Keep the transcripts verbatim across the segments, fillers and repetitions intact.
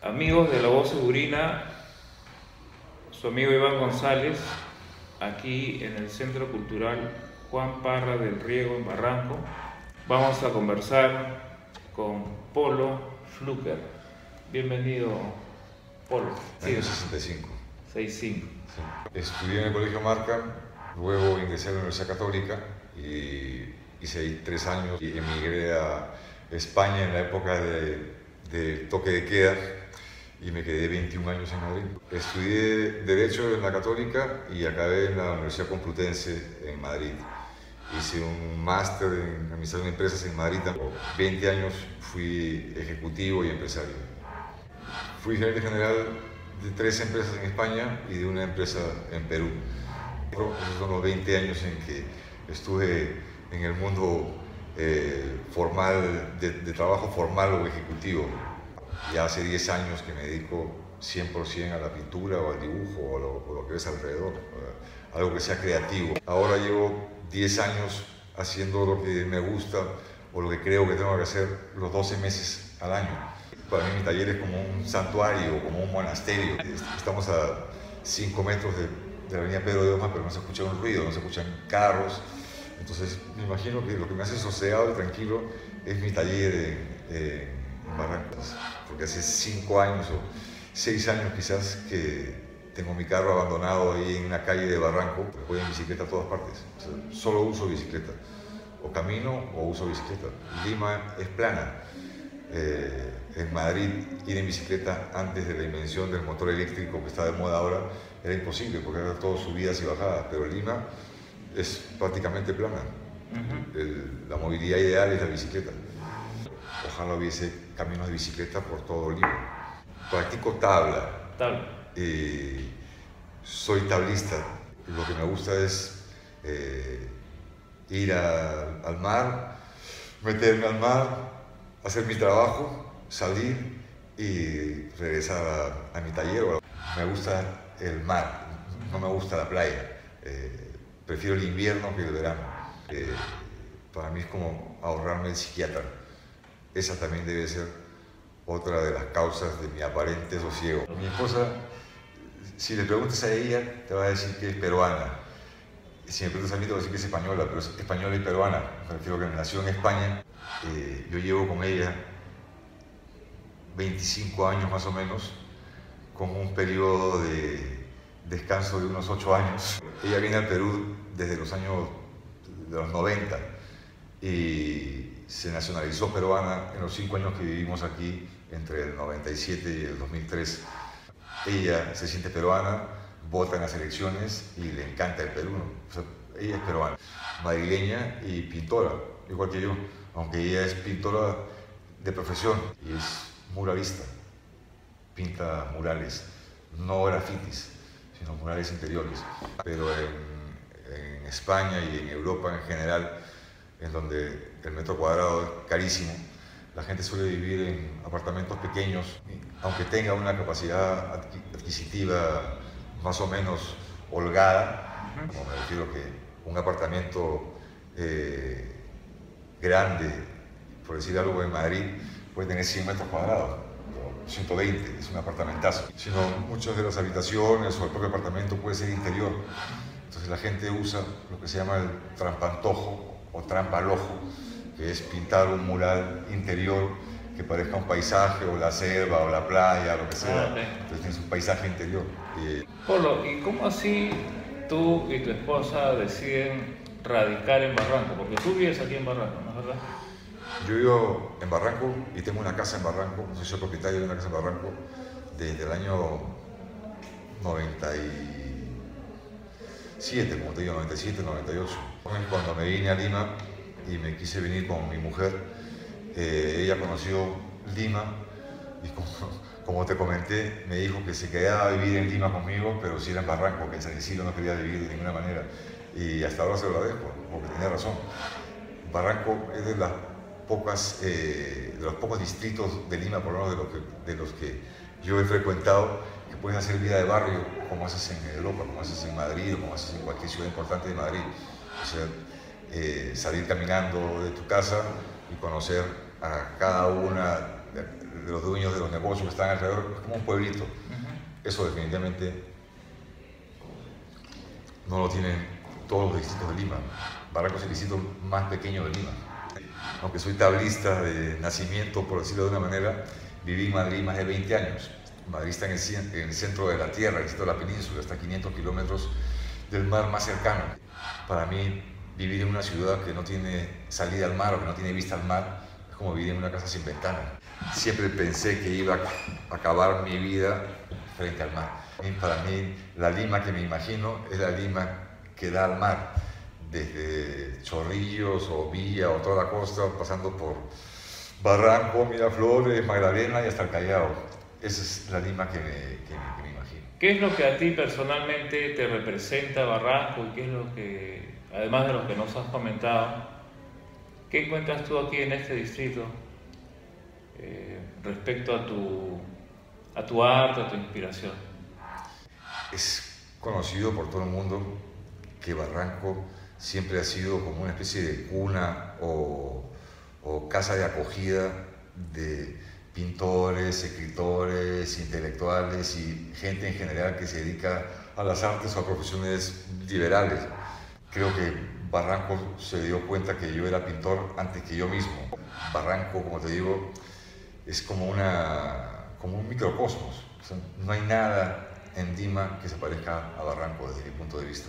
Amigos de La Voz Segurina, su amigo Iván González, aquí en el Centro Cultural Juan Parra del Riego en Barranco. Vamos a conversar con Polo Fluker. Bienvenido, Polo. Año sesenta y cinco. sesenta y cinco. Sí. Estudié en el Colegio Markham, luego ingresé a la Universidad Católica y hice ahí tres años y emigré a España en la época de, del toque de queda y me quedé veintiún años en Madrid. Estudié Derecho en la Católica y acabé en la Universidad Complutense en Madrid. Hice un máster en Administración de Empresas en Madrid. veinte años fui ejecutivo y empresario. Fui gerente general de tres empresas en España y de una empresa en Perú. Esos son los veinte años en que estuve en el mundo eh, formal, de, de trabajo formal o ejecutivo. Ya hace diez años que me dedico cien por ciento a la pintura o al dibujo o a lo, o lo que ves alrededor, algo que sea creativo. Ahora llevo diez años haciendo lo que me gusta o lo que creo que tengo que hacer los doce meses al año. Para mí mi taller es como un santuario, como un monasterio. Estamos a cinco metros de, de la avenida Pedro de Omas, pero no se escucha un ruido, no se escuchan carros. Entonces me imagino que lo que me hace sosegado y tranquilo es mi taller en, en Barrancos, porque hace cinco años o seis años quizás que tengo mi carro abandonado ahí en una calle de Barranco. Voy en bicicleta a todas partes, o sea, solo uso bicicleta, o camino o uso bicicleta. Lima es plana. Eh, en Madrid ir en bicicleta antes de la invención del motor eléctrico que está de moda ahora era imposible porque era todo subidas y bajadas, pero Lima es prácticamente plana. Uh-huh. El, la movilidad ideal es la bicicleta. Ojalá hubiese caminos de bicicleta por todo Lima. Practico tabla. Tabla. Eh, soy tablista. Lo que me gusta es eh, ir a, al mar, meterme al mar, hacer mi trabajo, salir y regresar a, a mi taller. Me gusta el mar, no me gusta la playa. Eh, prefiero el invierno que el verano. Eh, para mí es como ahorrarme el psiquiatra. Esa también debe ser otra de las causas de mi aparente sosiego. Mi esposa, si le preguntas a ella, te va a decir que es peruana. Si me preguntas a mí, te va a decir que es española, pero es española y peruana. Me refiero a que nació en España. Eh, yo llevo con ella veinticinco años más o menos, con un periodo de descanso de unos ocho años. Ella viene al Perú desde los años de los noventa y se nacionalizó peruana en los cinco años que vivimos aquí, entre el noventa y siete y el dos mil tres. Ella se siente peruana, vota en las elecciones y le encanta el Perú. O sea, ella es peruana, madrileña y pintora, igual que yo, aunque ella es pintora de profesión y es muralista, pinta murales, no grafitis, sino murales interiores. Pero en, en España y en Europa en general, en donde el metro cuadrado es carísimo, la gente suele vivir en apartamentos pequeños, aunque tenga una capacidad adquisitiva más o menos holgada, como me refiero que un apartamento eh, grande, por decir algo, en Madrid, puede tener cien metros cuadrados, o ciento veinte, es un apartamentazo. Sino muchas de las habitaciones o el propio apartamento puede ser interior. Entonces la gente usa lo que se llama el trampantojo o trampa al ojo, que es pintar un mural interior que parezca un paisaje, o la selva, o la playa, lo que sea. Ah, okay. Entonces tienes un paisaje interior. Y... Polo, ¿y cómo así tú y tu esposa deciden radicar en Barranco? Porque tú vives aquí en Barranco, ¿no es verdad? Yo vivo en Barranco y tengo una casa en Barranco, soy propietario de una casa en Barranco desde el año noventa y siete, como te digo, noventa y siete, noventa y ocho. Cuando me vine a Lima y me quise venir con mi mujer, eh, ella conoció Lima y como, como te comenté, me dijo que se quedaba a vivir en Lima conmigo, pero si era en Barranco, que en San Isidro no quería vivir de ninguna manera. Y hasta ahora se lo agradezco, porque tenía razón. Barranco es de las pocas, eh, de los pocos distritos de Lima, por lo menos de los, que, de los que yo he frecuentado, que puedes hacer vida de barrio como haces en Europa, como haces en Madrid o como haces en cualquier ciudad importante de Madrid. O sea, eh, salir caminando de tu casa y conocer a cada una de, de los dueños de los negocios que están alrededor, es como un pueblito. Uh-huh. Eso definitivamente no lo tienen todos los distritos de Lima. Barranco es el distrito más pequeño de Lima. Aunque soy tablista de nacimiento, por decirlo de una manera, viví en Madrid más de veinte años. Madrid está en el, en el centro de la tierra, en el centro de la península, está a quinientos kilómetros del mar más cercano. Para mí, vivir en una ciudad que no tiene salida al mar o que no tiene vista al mar es como vivir en una casa sin ventana. Siempre pensé que iba a acabar mi vida frente al mar. Y para mí, la Lima que me imagino es la Lima que da al mar, desde Chorrillos o Villa o toda la costa, pasando por Barranco, Miraflores, Magdalena y hasta el Callao. Esa es la Lima que me, que, me, que me imagino. ¿Qué es lo que a ti personalmente te representa Barranco y qué es lo que, además de lo que nos has comentado, qué encuentras tú aquí en este distrito eh, respecto a tu, a tu arte, a tu inspiración? Es conocido por todo el mundo que Barranco siempre ha sido como una especie de cuna o, o casa de acogida de pintores, escritores, intelectuales y gente en general que se dedica a las artes o a profesiones liberales. Creo que Barranco se dio cuenta que yo era pintor antes que yo mismo. Barranco, como te digo, es como, una, como un microcosmos. O sea, no hay nada en Lima que se parezca a Barranco desde mi punto de vista.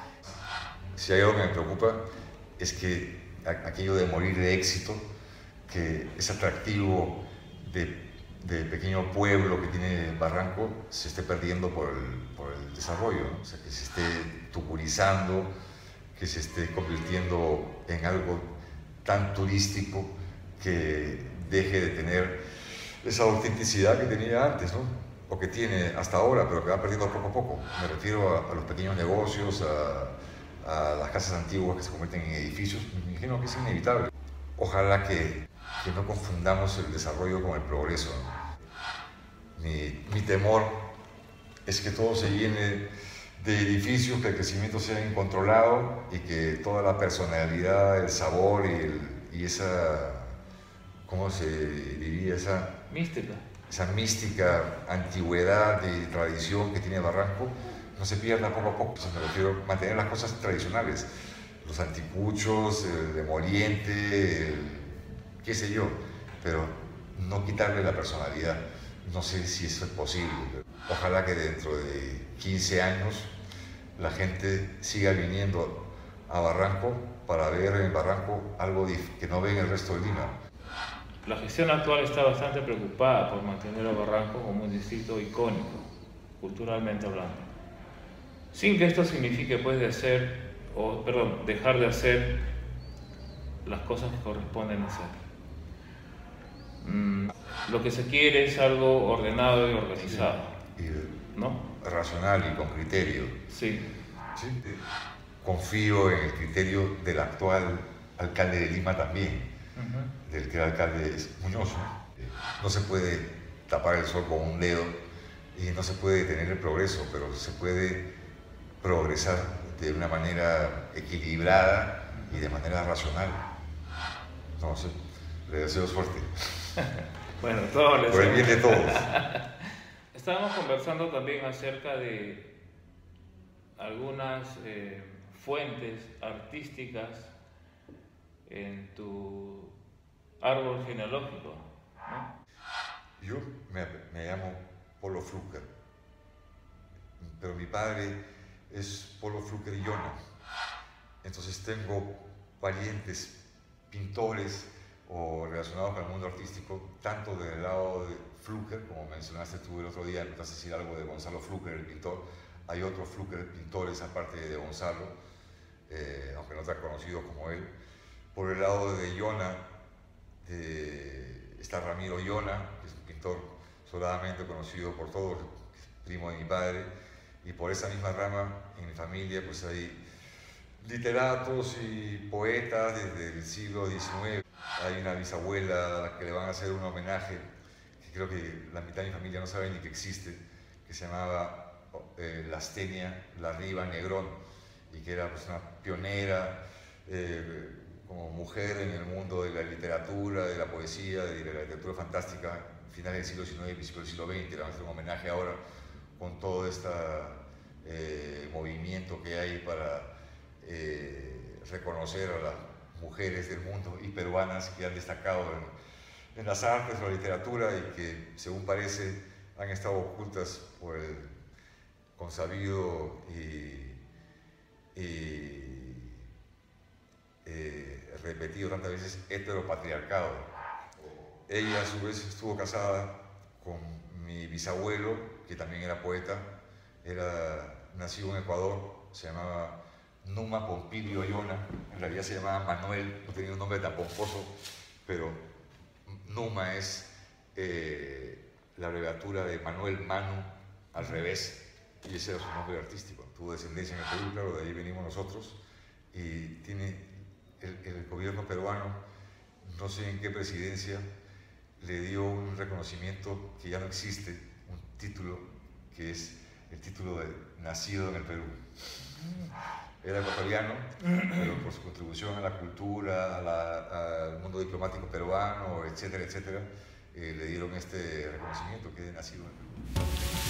Si hay algo que me preocupa es que aquello de morir de éxito, que es atractivo de, de pequeño pueblo que tiene Barranco, se esté perdiendo por el, por el desarrollo, ¿no? O sea, que se esté tucurizando, que se esté convirtiendo en algo tan turístico que deje de tener esa autenticidad que tenía antes, ¿no? O que tiene hasta ahora, pero que va perdiendo poco a poco. Me refiero a, a los pequeños negocios, a a las casas antiguas que se convierten en edificios. Me imagino que es inevitable. Ojalá que, que no confundamos el desarrollo con el progreso. Mi, mi temor es que todo se llene de edificios, que el crecimiento sea incontrolado y que toda la personalidad, el sabor y, el, y esa, ¿cómo se diría? Esa mística. Esa mística, antigüedad y tradición que tiene Barranco no se pierda poco a poco. Me refiero a mantener las cosas tradicionales, los anticuchos, el emoliente, el, qué sé yo, pero no quitarle la personalidad. No sé si eso es posible. Ojalá que dentro de quince años la gente siga viniendo a Barranco para ver en Barranco algo que no ve en el resto de Lima. La gestión actual está bastante preocupada por mantener a Barranco como un distrito icónico, culturalmente hablando, sin que esto signifique pues de hacer, o perdón, dejar de hacer las cosas que corresponden hacer. Mm, lo que se quiere es algo ordenado y organizado, sí, y ¿no? Racional y con criterio. Sí. Sí. Confío en el criterio del actual alcalde de Lima también, uh-huh. del que el alcalde es Muñoz. No se puede tapar el sol con un dedo y no se puede detener el progreso, pero se puede progresar de una manera equilibrada y de manera racional. No sé, le deseo suerte. Bueno, todos les por el bien de todos. Estábamos conversando también acerca de algunas eh, fuentes artísticas en tu árbol genealógico, ¿no? Yo me, me llamo Polo Flucker, pero mi padre es Polo Flucker y Yona. Entonces tengo parientes pintores o relacionados con el mundo artístico, tanto del lado de Flucker, como mencionaste tú el otro día, me vas a decir algo de Gonzalo Flucker, el pintor. Hay otros Flucker pintores aparte de Gonzalo, eh, aunque no tan conocidos como él. Por el lado de Yona eh, está Ramiro Yona, que es un pintor sobradamente conocido por todos, primo de mi padre, y por esa misma rama en mi familia pues hay literatos y poetas desde el siglo diecinueve. Hay una bisabuela a la que le van a hacer un homenaje, que creo que la mitad de mi familia no sabe ni que existe, que se llamaba eh, Lastenia Larriba Negrón, y que era pues, una pionera eh, como mujer en el mundo de la literatura, de la poesía, de la literatura fantástica, finales del siglo diecinueve y principios del siglo veinte. Le vamos a hacer un homenaje ahora con todo este eh, movimiento que hay para eh, reconocer a las mujeres del mundo y peruanas que han destacado en, en las artes o la literatura y que, según parece, han estado ocultas por el consabido y, y eh, repetido tantas veces heteropatriarcado. Ella a su vez estuvo casada con mi bisabuelo, que también era poeta, era nacido en Ecuador, se llamaba Numa Pompilio Ayona, en realidad se llamaba Manuel, no tenía un nombre tan pomposo, pero Numa es eh, la abreviatura de Manuel Manu al revés, y ese era su nombre artístico. Tuvo descendencia en el Perú, claro, de ahí venimos nosotros, y tiene el, el gobierno peruano, no sé en qué presidencia, le dio un reconocimiento que ya no existe, un título que es el título de nacido en el Perú. Era ecuatoriano, pero por su contribución a la cultura, a la, al mundo diplomático peruano, etcétera, etcétera, eh, le dieron este reconocimiento que es nacido en el Perú.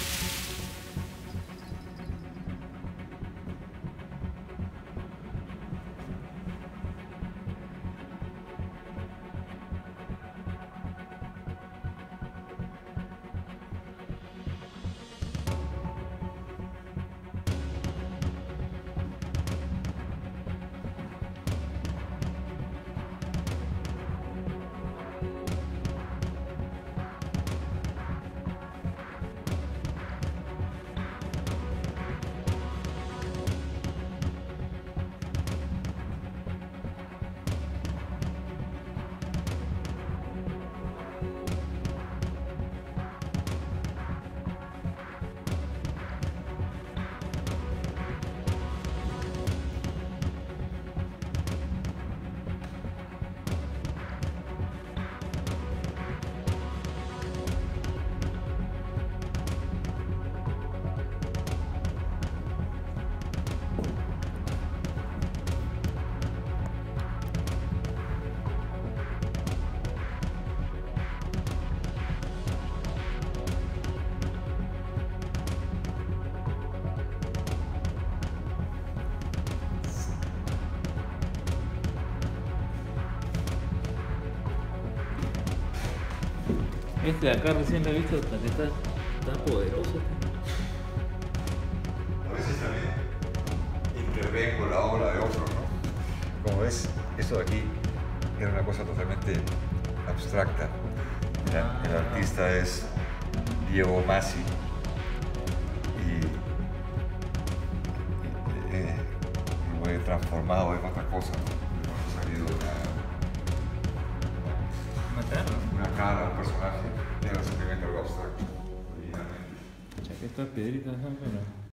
Este de acá recién lo he visto, que está, está poderoso. A veces también intervengo la obra de otros, ¿no? Como ves, esto de aquí era una cosa totalmente abstracta. El, ah, el artista ah. es Diego Masi y, y eh, lo he transformado en otra cosa. Ha salido una, una cara, un personaje, y era simplemente algo abstracto, originalmente. Ya que estas piedritas son, pero...